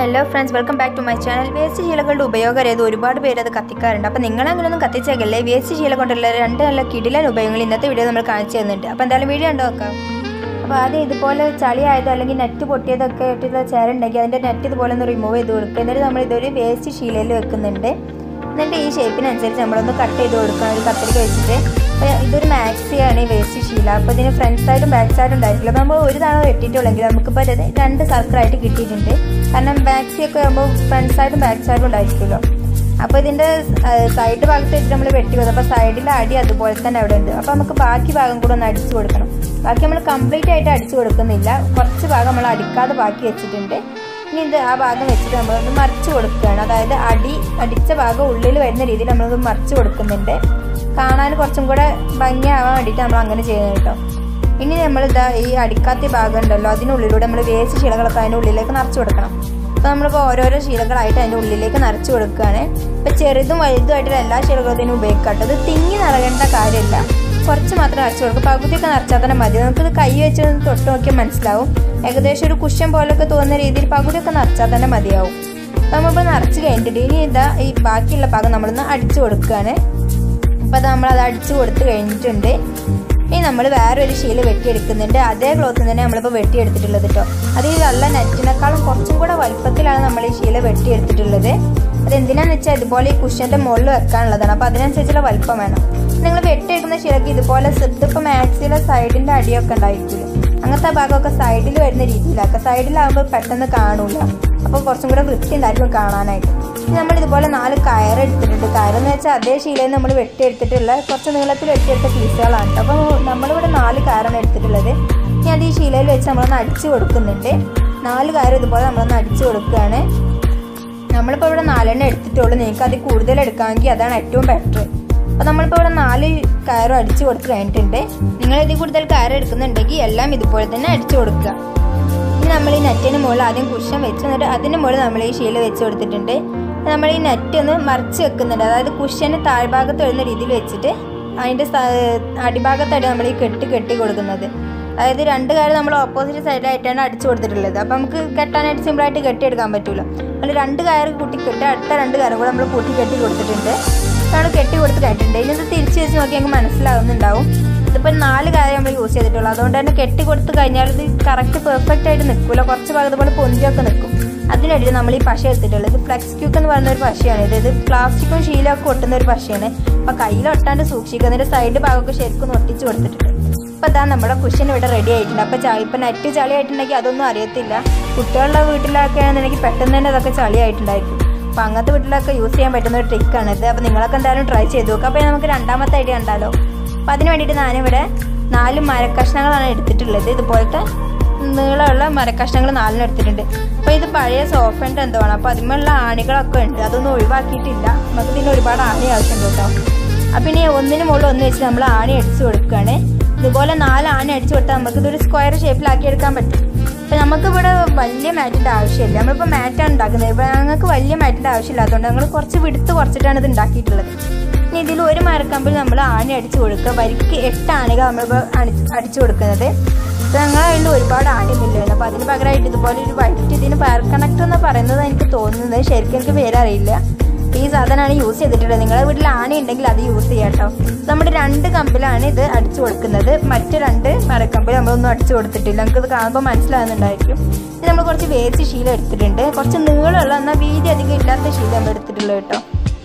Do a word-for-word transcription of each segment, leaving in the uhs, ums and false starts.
Hello friends, welcome back to my channel. Waste ശീലകളുടെ ഉപയോഗം അറിയാതെ ഒരുപാട് പേര് അത് കത്തിക്കാറുണ്ട്. അപ്പോൾ നിങ്ങൾ അങ്ങനെയൊന്നും കത്തിച്ചേക്കല്ലേ. വേസ്റ്റ് ശീല കൊണ്ടുള്ള രണ്ട് നല്ല കിടിലൻ ഉപയോഗങ്ങൾ ഇന്നത്തെ വീഡിയോ നമ്മൾ കാണിച്ചു തരുന്നുണ്ട്. അപ്പോൾ എന്തായാലും വീഡിയോ കണ്ടു നോക്കാം. അപ്പോൾ ആദ്യം ഇതുപോലെ ചളിയായത് അല്ലെങ്കിൽ നെറ്റ് പൊട്ടിയതൊക്കെ ഇട്ടിട്ടുള്ള ചേരുണ്ടെങ്കിൽ അതിൻ്റെ നെറ്റ് ഇതുപോലെ ഒന്ന് റിമൂവ് ചെയ്ത് കൊടുക്കുക. എന്നിട്ട് നമ്മൾ ഇതൊരു വേസ്റ്റ് ശീലയിൽ വെക്കുന്നുണ്ട്. എന്നിട്ട് ഈ ഷേപ്പിനനുസരിച്ച് നമ്മളൊന്ന് കട്ട് ചെയ്ത് കൊടുക്കണം ഒരു കത്തിരിക്ക വെച്ചിട്ട്. അപ്പോൾ ഇതൊരു മാക്സിയാണ് ഈ വേസ്റ്റ് ശീല. അപ്പോൾ ഇതിന് ഫ്രണ്ട് സൈഡും ബാക്ക് സൈഡും ഉണ്ടായിരിക്കില്ല. അപ്പോൾ നമ്മൾ ഒരു തവണ വെട്ടിയിട്ടുള്ളെങ്കിൽ നമുക്കിപ്പോൾ രണ്ട് സർക്കിളായിട്ട് കിട്ടിയിട്ടുണ്ട്. കാരണം മാക്സിയൊക്കെ ആകുമ്പോൾ ഫ്രണ്ട് സൈഡും ബാക്ക് സൈഡും ഉണ്ടായിരിക്കുമല്ലോ. അപ്പോൾ ഇതിൻ്റെ സൈഡ് ഭാഗത്ത് വെച്ചിട്ട് നമ്മൾ വെട്ടി കൊടുക്കും. അപ്പോൾ സൈഡിലെ അടി അതുപോലെ തന്നെ അവിടെ ഉണ്ട്. അപ്പോൾ നമുക്ക് ബാക്കി ഭാഗം കൂടെ ഒന്ന് അടിച്ചു കൊടുക്കണം. ബാക്കി നമ്മൾ കംപ്ലീറ്റ് ആയിട്ട് അടിച്ചു കൊടുക്കുന്നില്ല, കുറച്ച് ഭാഗം നമ്മൾ അടിക്കാതെ ബാക്കി വെച്ചിട്ടുണ്ട്. ഇനി ഇത് ആ ഭാഗം വെച്ചിട്ട് നമ്മളൊന്ന് മറിച്ച് കൊടുക്കുകയാണ്. അതായത് അടി അടിച്ച ഭാഗം ഉള്ളിൽ വരുന്ന രീതിയിൽ നമ്മളത് മറിച്ച് കൊടുക്കുന്നുണ്ട്. കാണാൻ കുറച്ചും കൂടെ ഭംഗിയാവാൻ വേണ്ടിയിട്ട് നമ്മൾ അങ്ങനെ ചെയ്യുന്നത് കേട്ടോ. ഇനി നമ്മളിതാ ഈ അടിക്കാത്ത ഭാഗം ഉണ്ടല്ലോ, അതിനുള്ളിലൂടെ നമ്മൾ വേസ്റ്റ് ശീലകളൊക്കെ അതിൻ്റെ ഉള്ളിലേക്ക് നിറച്ച് കൊടുക്കണം. അപ്പോൾ നമ്മളിപ്പോൾ ഓരോരോ ശീലകളായിട്ട് അതിൻ്റെ ഉള്ളിലേക്ക് നിറച്ച് കൊടുക്കുകയാണ്. ഇപ്പോൾ ചെറുതും വലുതുമായിട്ടുള്ള എല്ലാ ശീലകളും ഇതിന് ഉപയോഗിക്കാം. അത് തിങ്ങി നിറയേണ്ട കാര്യമില്ല, കുറച്ച് മാത്രം നിറച്ച് കൊടുക്കും. പകുതിയൊക്കെ നിറച്ചാൽ തന്നെ മതി. നമുക്കിത് കൈ വെച്ച് തൊട്ട് നോക്കിയാൽ മനസ്സിലാവും. ഏകദേശം ഒരു കുഷ്യൻ പോലൊക്കെ തോന്നുന്ന രീതിയിൽ പകുതിയൊക്കെ നിറച്ചാൽ തന്നെ മതിയാവും. അപ്പോൾ നമ്മളിപ്പോൾ നിറച്ച് കഴിഞ്ഞിട്ട് ഇനി ഇതാ ഈ ബാക്കിയുള്ള ഭാഗം നമ്മളൊന്ന് അടിച്ചു കൊടുക്കുകയാണ്. അപ്പോൾ അത് നമ്മളത് അടിച്ചു കൊടുത്ത് കഴിഞ്ഞിട്ടുണ്ട്. ഇനി നമ്മൾ വേറൊരു ശീല വെട്ടിയെടുക്കുന്നുണ്ട്. അതേ ക്ലോത്തിൽ തന്നെ നമ്മളിപ്പോൾ വെട്ടിയെടുത്തിട്ടുള്ളത് കേട്ടോ. അത് ഈ നല്ല നെറ്റിനേക്കാളും കുറച്ചും കൂടെ വലുപ്പത്തിലാണ് നമ്മൾ ഈ ശീല വെട്ടിയെടുത്തിട്ടുള്ളത്. അതെന്തിനാന്ന് വെച്ചാൽ ഇതുപോലെ ഈ കുഷ്യൻ്റെ മുകളിൽ വെക്കാനുള്ളതാണ്. അപ്പോൾ അതിനനുസരിച്ചുള്ള വലുപ്പം വേണം. നിങ്ങൾ വെട്ടിയെടുക്കുന്ന ശീലക്ക് ഇതുപോലെ ഇതിപ്പോൾ മാക്സിലെ സൈഡിൻ്റെ അടിയൊക്കെ ഉണ്ടായിരിക്കില്ല, അങ്ങനത്തെ ഭാഗമൊക്കെ സൈഡിൽ വരുന്ന രീതിയിലാക്കുക. സൈഡിലാകുമ്പോൾ പെട്ടെന്ന് കാണൂല, അപ്പോൾ കുറച്ചും കൂടെ വൃത്തി ഉണ്ടായിരിക്കും കാണാനായിട്ട്. നമ്മൾ ഇതുപോലെ നാല് കയർ എടുത്തിട്ടുണ്ട്. കയറെന്ന് വെച്ചാൽ അതേ ശീലയിൽ നമ്മൾ വെട്ടിയെടുത്തിട്ടുള്ള കുറച്ച് നീളത്തിൽ വെട്ടിയെടുത്ത പീസുകളാണ്. അപ്പോൾ നമ്മളിവിടെ നാല് കയറാണ് എടുത്തിട്ടുള്ളത്. ഇനി അത് ഈ ശീലയിൽ വെച്ച് നമ്മളൊന്ന് അടിച്ചു കൊടുക്കുന്നുണ്ട്. നാല് കയർ ഇതുപോലെ നമ്മളൊന്ന് അടിച്ചു കൊടുക്കുകയാണ്. നമ്മളിപ്പോൾ ഇവിടെ നാലെണ്ണം എടുത്തിട്ടുള്ളൂ. നിങ്ങൾക്ക് അതിൽ കൂടുതൽ എടുക്കാമെങ്കിൽ അതാണ് ഏറ്റവും ബെറ്റർ. അപ്പോൾ നമ്മളിപ്പോൾ ഇവിടെ നാല് കയറും അടിച്ചു കൊടുത്ത് കഴിഞ്ഞിട്ടുണ്ട്. നിങ്ങൾ ഇതിൽ കൂടുതൽ കയർ എടുക്കുന്നുണ്ടെങ്കിൽ എല്ലാം ഇതുപോലെ തന്നെ അടിച്ചു കൊടുക്കുക. ഇനി നമ്മൾ ഈ നെറ്റിന് മുകളിൽ ആദ്യം കുഷ്യൻ വെച്ച് എന്നിട്ട് അതിന് മുകളിൽ നമ്മൾ ഈ ശീല വെച്ച് കൊടുത്തിട്ടുണ്ട്. നമ്മൾ ഈ നെറ്റ് ഒന്ന് മറിച്ച് വെക്കുന്നുണ്ട്. അതായത് കുഷ്യന് താഴ്ഭാഗത്ത് വരുന്ന രീതിയിൽ വെച്ചിട്ട് അതിൻ്റെ അടിഭാഗത്തായിട്ട് നമ്മൾ ഈ കെട്ട് കെട്ടി കൊടുക്കുന്നത്. അതായത് രണ്ട് കാര്യം നമ്മൾ ഓപ്പോസിറ്റ് സൈഡിലായിട്ടാണ് അടിച്ചു കൊടുത്തിട്ടുള്ളത്. അപ്പോൾ നമുക്ക് കെട്ടാനായിട്ട് സിമ്പിളായിട്ട് കെട്ടിയെടുക്കാൻ പറ്റുമല്ലോ. നമ്മൾ രണ്ട് കയർ കൂട്ടി കെട്ടി അടുത്ത രണ്ട് കയറും കൂടെ നമ്മൾ കൂട്ടി കെട്ടി കൊടുത്തിട്ടുണ്ട്. നമ്മൾ കെട്ടി കൊടുത്തിട്ടായിട്ടുണ്ട്. ഇനി ഇത് തിരിച്ച് വെച്ച് നോക്കി ഞങ്ങൾക്ക് മനസ്സിലാവുന്നുണ്ടാവും. ഇതിപ്പോൾ നാല് കാര്യം നമ്മൾ യൂസ് ചെയ്തിട്ടുള്ളൂ. അതുകൊണ്ട് തന്നെ കെട്ടി കൊടുത്ത് കഴിഞ്ഞാൽ ഇത് കറക്റ്റ് പെർഫെക്റ്റ് ആയിട്ട് നിൽക്കില്ല, കുറച്ച് ഭാഗത്ത് പോലെ പൊന്തിയൊക്കെ നിൽക്കും. അതിനിടയിൽ നമ്മൾ ഈ പശ എടുത്തിട്ടുള്ളത് ഇത് ഫ്ലെക്സ് ക്യൂക്ക് എന്ന് പറയുന്ന ഒരു പശയാണ്. ഇത് ഇത് പ്ലാസ്റ്റിക്കും ശീലമൊക്കെ ഒട്ടുന്ന ഒരു പശയാണ്. അപ്പോൾ കയ്യിൽ ഒട്ടാണ്ട് സൂക്ഷിക്കുക. അതിൻ്റെ സൈഡ് ഭാഗമൊക്കെ ശരിക്കും ഒട്ടിച്ച് കൊടുത്തിട്ടുണ്ട്. അപ്പോൾ അതാ നമ്മുടെ കുഷ്യൻ ഇവിടെ റെഡി ആയിട്ടുണ്ട്. അപ്പോൾ ചളി ഇപ്പം നെറ്റ് ചളിയായിട്ടുണ്ടെങ്കിൽ അതൊന്നും അറിയത്തില്ല. കുട്ടികളുടെ വീട്ടിലൊക്കെ ആണെന്നുണ്ടെങ്കിൽ പെട്ടെന്ന് തന്നെ അതൊക്കെ ചളിയായിട്ടുണ്ടായിരിക്കും. അപ്പോൾ അങ്ങനത്തെ വീട്ടിലൊക്കെ യൂസ് ചെയ്യാൻ പറ്റുന്ന ഒരു ട്രിക്കാണിത്. അപ്പോൾ നിങ്ങളൊക്കെ എന്തായാലും ട്രൈ ചെയ്ത് നോക്കുക. അപ്പോൾ നമുക്ക് രണ്ടാമത്തെ ഐഡിയ ഉണ്ടല്ലോ. അപ്പോൾ അതിന് വേണ്ടിയിട്ട് ഞാനിവിടെ നാല് മരക്കഷ്ണങ്ങളാണ് എടുത്തിട്ടുള്ളത്. ഇതുപോലത്തെ നീളമുള്ള മരക്കഷ്ണങ്ങൾ നാലിനും എടുത്തിട്ടുണ്ട്. അപ്പോൾ ഇത് പഴയ സോഫേൻ്റെ എന്തോ ആണ്. അപ്പോൾ അതിന്മേലുള്ള ആണികളൊക്കെ ഉണ്ട്, അതൊന്നും ഒഴിവാക്കിയിട്ടില്ല. നമുക്ക് ഇതിന് ഒരുപാട് ആണി ആവശ്യമുണ്ട് കേട്ടോ. അപ്പം ഇനി ഒന്നിന് മുകളിൽ ഒന്ന് വെച്ച് നമ്മൾ ആണി അടിച്ചു കൊടുക്കുകയാണ്. ഇതുപോലെ നാല് ആണി അടിച്ചു കൊടുത്താൽ നമുക്ക് ഇതൊരു സ്ക്വയർ ഷേപ്പിലാക്കി എടുക്കാൻ പറ്റും. അപ്പോൾ നമുക്കിവിടെ വലിയ മാറ്റിൻ്റെ ആവശ്യമില്ല. നമ്മളിപ്പോൾ മാറ്റാണ് ഉണ്ടാക്കുന്നത്. ഇപ്പോൾ ഞങ്ങൾക്ക് വലിയ മാറ്റിൻ്റെ ആവശ്യമില്ലാത്തതുകൊണ്ട് ഞങ്ങൾ കുറച്ച് വിടുത്ത് കുറച്ചിട്ടാണ് ഇത് ഉണ്ടാക്കിയിട്ടുള്ളത്. ഇനി ഇതിൽ ഒരു മരക്കമ്പിൽ നമ്മൾ ആണി അടിച്ചു കൊടുക്കുക. വരിക്ക് എട്ട് ആണികൾ നമ്മളിപ്പോൾ അടി അടിച്ചു കൊടുക്കുന്നത്. അപ്പോൾ ഞങ്ങളുടെ കയ്യിൽ ഒരുപാട് ആണിയൊന്നുമില്ലായിരുന്നു. അപ്പോൾ അതിന് പകരമായിട്ട് ഇതുപോലെ ഒരു വൈറ്റ് ഇതിന് പയർ കണക്ട് എന്ന് പറയുന്നത് എനിക്ക് തോന്നുന്നത്, ശരിക്കും എനിക്ക് പേരറിയില്ല. ഈ സാധനമാണ് യൂസ് ചെയ്തിട്ടുള്ളത്. നിങ്ങളുടെ വീട്ടിൽ ആണി ഉണ്ടെങ്കിൽ അത് യൂസ് ചെയ്യാം കേട്ടോ. നമ്മുടെ രണ്ട് കമ്പിലാണ് ഇത് അടിച്ചു കൊടുക്കുന്നത്. മറ്റ് രണ്ട് മരക്കമ്പിൽ നമ്മളൊന്നും അടിച്ചു കൊടുത്തിട്ടില്ല. നമുക്കിത് കാണുമ്പോൾ മനസ്സിലാകുന്നുണ്ടായിരിക്കും. ഇത് നമ്മൾ കുറച്ച് വേസ്റ്റ് ശീലം എടുത്തിട്ടുണ്ട്. കുറച്ച് നീളമുള്ള എന്നാൽ വീതി അധികം ഇല്ലാത്ത ശീലം നമ്മൾ എടുത്തിട്ടുള്ളത് കേട്ടോ.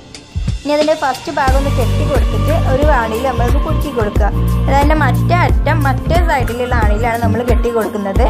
ഇനി അതിൻ്റെ ഫസ്റ്റ് ഭാഗം ഒന്ന് കെട്ടി കൊടുത്തിട്ട് ഒരു ആണിയിൽ നമ്മൾക്ക് കുടുക്കി കൊടുക്കുക. അതായത് മറ്റേ അറ്റം മറ്റേ സൈഡിലുള്ള ആണിയിലാണ് നമ്മൾ കെട്ടി കൊടുക്കുന്നത്.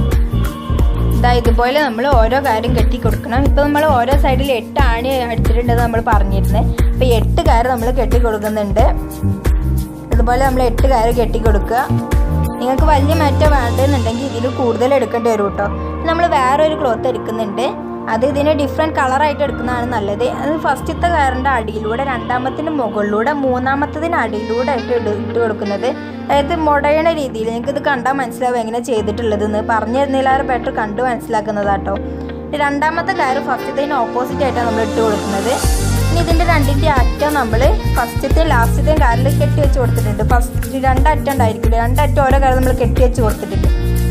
ഇതാ ഇതുപോലെ നമ്മൾ ഓരോ കാര്യം കെട്ടി കൊടുക്കണം. ഇപ്പോൾ നമ്മൾ ഓരോ സൈഡിൽ എട്ട് ആണി അടിച്ചിട്ടുണ്ടെന്ന് നമ്മൾ പറഞ്ഞിരുന്നത്. അപ്പോൾ എട്ട് കയറ് നമ്മൾ കെട്ടി കൊടുക്കുന്നുണ്ട്. അതുപോലെ നമ്മൾ എട്ട് കയറ് കെട്ടി കൊടുക്കുക. നിങ്ങൾക്ക് വലിയ മാറ്റം വേണ്ടെന്നുണ്ടെങ്കിൽ ഇതിൽ കൂടുതൽ എടുക്കേണ്ടി വരും കേട്ടോ. നമ്മൾ വേറൊരു ക്ലോത്ത് എടുക്കുന്നുണ്ട്. അത് ഇതിന് ഡിഫറെൻറ്റ് കളറായിട്ട് എടുക്കുന്നതാണ് നല്ലത്. അത് ഫസ്റ്റത്തെ കയറിൻ്റെ അടിയിലൂടെ, രണ്ടാമത്തിൻ്റെ മുകളിലൂടെ, മൂന്നാമത്തതിന് അടിയിലൂടെ ആയിട്ട് ഇട്ട് ഇട്ട് കൊടുക്കുന്നത്. അതായത് മുടയണ രീതിയിൽ. നിങ്ങൾക്കിത് കണ്ടാൽ മനസ്സിലാവും എങ്ങനെ ചെയ്തിട്ടുള്ളതെന്ന്. പറഞ്ഞു തരുന്നതിലേറെ ബെറ്റർ കണ്ടു മനസ്സിലാക്കുന്നതാട്ടോ. രണ്ടാമത്തെ കയറ് ഫസ്റ്റത്തേന് ഓപ്പോസിറ്റ് ആയിട്ടാണ് നമ്മൾ ഇട്ട് കൊടുക്കുന്നത്. ഇനി ഇതിൻ്റെ രണ്ടിൻ്റെ അറ്റം നമ്മൾ ഫസ്റ്റത്തെയും ലാസ്റ്റത്തെയും കയറിൽ കെട്ടി വെച്ച് കൊടുത്തിട്ടുണ്ട്. ഫസ്റ്റ് രണ്ടറ്റം ഉണ്ടായിരിക്കില്ല, രണ്ടറ്റം ഓരോ കയറ് നമ്മൾ കെട്ടി വെച്ച് കൊടുത്തിട്ടുണ്ട്.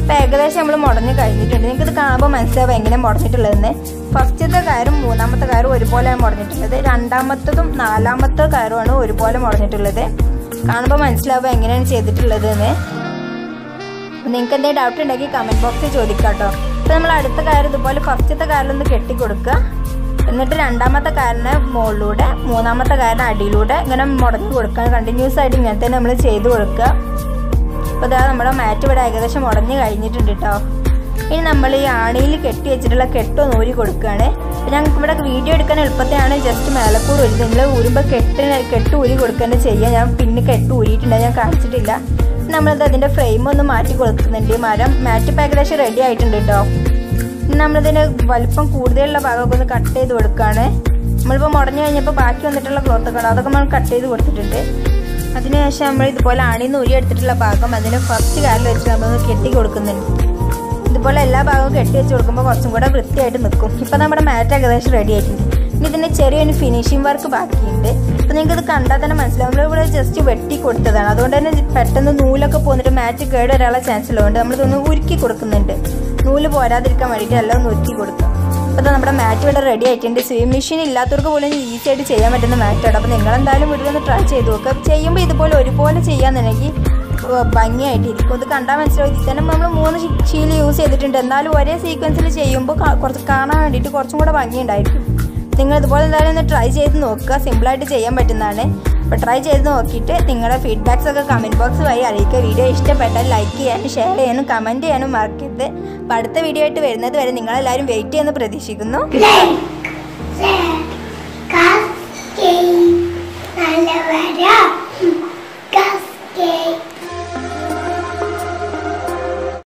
അപ്പോൾ ഏകദേശം നമ്മൾ മുടഞ്ഞ് കഴിഞ്ഞിട്ടുണ്ട്. നിങ്ങൾക്കിത് കാണുമ്പോൾ മനസ്സിലാവും എങ്ങനെ മുടഞ്ഞിട്ടുള്ളതെന്ന്. ഫസ്റ്റത്തെ കയറും മൂന്നാമത്തെ കയറും ഒരുപോലെയാണ് മുടഞ്ഞിട്ടുള്ളത്. രണ്ടാമത്തതും നാലാമത്തെ കയറുമാണ് ഒരുപോലെ മുടഞ്ഞിട്ടുള്ളത്. കാണുമ്പോൾ മനസ്സിലാവും എങ്ങനെയാണ് ചെയ്തിട്ടുള്ളത് എന്ന്. നിങ്ങൾക്ക് എന്തെങ്കിലും ഡൗട്ട് ഉണ്ടെങ്കിൽ കമൻറ്റ് ബോക്സിൽ ചോദിക്കാം കേട്ടോ. അപ്പോൾ നമ്മൾ അടുത്ത കയർ ഇതുപോലെ ഫസ്റ്റത്തെ കയറിലൊന്ന് കെട്ടി കൊടുക്കുക. എന്നിട്ട് രണ്ടാമത്തെ കയറിന് മുകളിലൂടെ മൂന്നാമത്തെ കയറിന് അടിയിലൂടെ ഇങ്ങനെ മുടഞ്ഞ് കൊടുക്കുക. കണ്ടിന്യൂസ് ആയിട്ട് ഇങ്ങനെ തന്നെ നമ്മൾ ചെയ്ത് കൊടുക്കുക. അപ്പോൾ ഇതാ നമ്മുടെ മാറ്റ് ഇവിടെ ഏകദേശം മുടഞ്ഞ് കഴിഞ്ഞിട്ടുണ്ട് കേട്ടോ. ഇനി നമ്മൾ ഈ ആണിയിൽ കെട്ടി വെച്ചിട്ടുള്ള കെട്ടൊന്ന് ഊരി കൊടുക്കുകയാണ്. അപ്പോൾ ഞങ്ങൾക്ക് ഇവിടെ വീഡിയോ എടുക്കാൻ എളുപ്പത്തിലാണ് ജസ്റ്റ് മേലക്കൂട് ഊരി. നിങ്ങൾ ഊരുമ്പോൾ കെട്ട് കെട്ട് ഊരി കൊടുക്കേണ്ട ചെയ്യുക. ഞാൻ പിന്നെ കെട്ട് ഊരിയിട്ടുണ്ട്, ഞാൻ കാണിച്ചിട്ടില്ല. നമ്മളിത് അതിൻ്റെ ഫ്രെയിം ഒന്ന് മാറ്റി കൊടുക്കുന്നുണ്ട്. മരം മാറ്റ് ഇപ്പോൾ ഏകദേശം റെഡി ആയിട്ടുണ്ട് കേട്ടോ. ഇനി നമ്മളിതിന് വലിപ്പം കൂടുതലുള്ള ഭാഗമൊക്കെ ഒന്ന് കട്ട് ചെയ്ത് കൊടുക്കുകയാണ്. നമ്മളിപ്പോൾ മുടഞ്ഞു കഴിഞ്ഞപ്പോൾ ബാക്കി വന്നിട്ടുള്ള ക്ലോത്തൊക്കെ ഉണ്ട്, അതൊക്കെ നമ്മൾ കട്ട് ചെയ്ത് കൊടുത്തിട്ടുണ്ട്. അതിനുശേഷം നമ്മൾ ഇതുപോലെ ആണിന്ന് ഊരി എടുത്തിട്ടുള്ള ഭാഗം അതിന് ഫസ്റ്റ് കാലിൽ വെച്ച് നമ്മളൊന്ന് കെട്ടി കൊടുക്കുന്നുണ്ട്. ഇതുപോലെ എല്ലാ ഭാഗവും കെട്ടി വെച്ച് കൊടുക്കുമ്പോൾ കുറച്ചും കൂടെ വൃത്തിയായിട്ട് നിൽക്കും. ഇപ്പോൾ നമ്മുടെ മാറ്റ് ഏകദേശം റെഡി ആയിട്ടുണ്ട്. ഇനി ഇതിൻ്റെ ചെറിയൊരു ഫിനിഷിംഗ് വർക്ക് ബാക്കിയുണ്ട്. അപ്പോൾ നിങ്ങൾക്കിത് കണ്ടാൽ തന്നെ മനസ്സിലാവും. നമ്മളിവിടെ ജസ്റ്റ് വെട്ടി കൊടുത്തതാണ്, അതുകൊണ്ട് തന്നെ പെട്ടെന്ന് നൂലൊക്കെ പോന്നിട്ട് മാറ്റ് കേട് വരാനുള്ള ചാൻസ് ഉള്ളതുകൊണ്ട് നമ്മളിതൊന്ന് ഉരുക്കി കൊടുക്കുന്നുണ്ട്. നൂല് പോരാതിരിക്കാൻ വേണ്ടിയിട്ട് എല്ലാം ഒന്ന് ഉരുക്കി കൊടുക്കുക. അപ്പോൾ നമ്മുടെ മാറ്റ് ഇവിടെ റെഡി ആയിട്ടുണ്ട്. സ്വിം മെഷീൻ ഇല്ലാത്തവർക്ക് പോലും ഈസി ആയിട്ട് ചെയ്യാൻ പറ്റുന്ന മാറ്റാണ്. അപ്പോൾ നിങ്ങളെന്തായാലും വീട്ടിലൊന്ന് ട്രൈ ചെയ്ത് നോക്കുക. ചെയ്യുമ്പോൾ ഇതുപോലെ ഒരുപോലെ ചെയ്യാന്നുണ്ടെങ്കിൽ ഭംഗിയായിട്ടിരിക്കും. ഇത് കണ്ടാൽ മനസ്സിലാവും. ഇതിൽ തന്നെ നമ്മൾ മൂന്ന് ഷീൽ യൂസ് ചെയ്തിട്ടുണ്ട്. എന്നാലും ഒരേ സീക്വൻസിൽ ചെയ്യുമ്പോൾ കുറച്ച് കാണാൻ വേണ്ടിയിട്ട് കുറച്ചും കൂടെ ഭംഗിയുണ്ടായിരിക്കും. നിങ്ങൾ ഇതുപോലെ എന്തായാലും ഒന്ന് ട്രൈ ചെയ്ത് നോക്കുക. സിമ്പിളായിട്ട് ചെയ്യാൻ പറ്റുന്നതാണ്. അപ്പോൾ ട്രൈ ചെയ്ത് നോക്കിയിട്ട് നിങ്ങളുടെ ഫീഡ്ബാക്സ് ഒക്കെ കമൻറ്റ് ബോക്സ് വഴി അറിയിക്കുക. വീഡിയോ ഇഷ്ടപ്പെട്ടാൽ ലൈക്ക് ചെയ്യാനും ഷെയർ ചെയ്യാനും കമൻറ്റ് ചെയ്യാനും മറക്കരുത്. അപ്പോൾ അടുത്ത വീഡിയോ ആയിട്ട് വരുന്നത് വരെ നിങ്ങളെല്ലാവരും വെയിറ്റ് ചെയ്യുമെന്ന് പ്രതീക്ഷിക്കുന്നു.